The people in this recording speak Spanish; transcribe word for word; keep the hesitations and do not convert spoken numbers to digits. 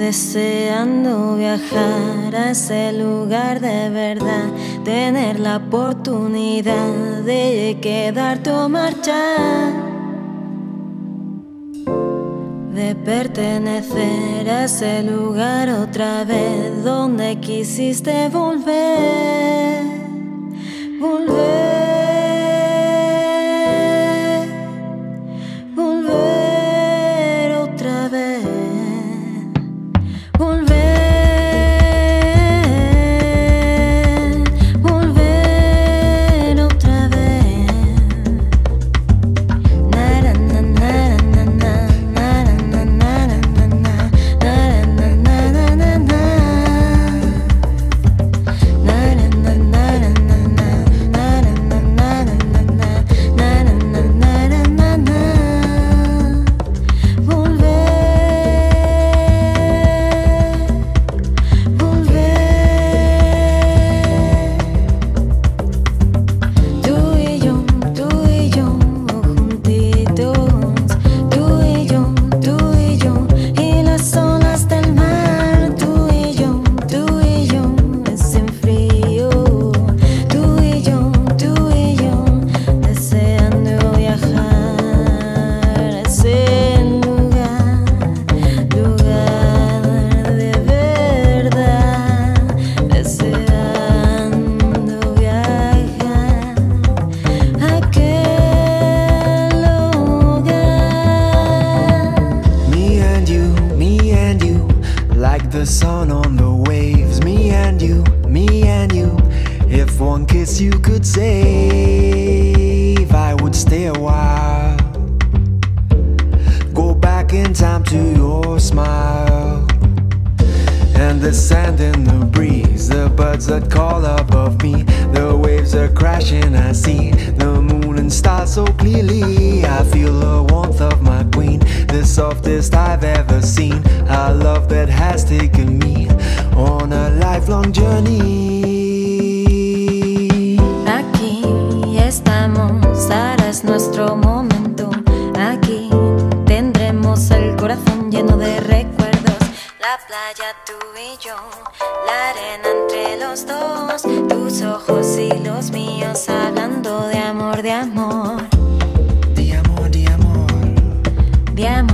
deseando viajar a ese lugar de verdad, tener la oportunidad de quedarte o marchar, de pertenecer a ese lugar otra vez donde quisiste volver, volver. The sun on the waves, me and you, me and you. If one kiss you could save, I would stay a while. Go back in time to your smile. And the sand in the breeze, the birds that call above me, the waves are crashing, I see the moon and stars so clearly. I feel the warmth of my queen, the softest I've ever seen. A love that has taken me on a lifelong journey. Aquí estamos, ahora es nuestro momento. Aquí tendremos el corazón lleno de recuerdos. La playa, tú y yo, la arena entre los dos, tus ojos y los míos hablando de amor, de amor, De amor, de amor, de amor.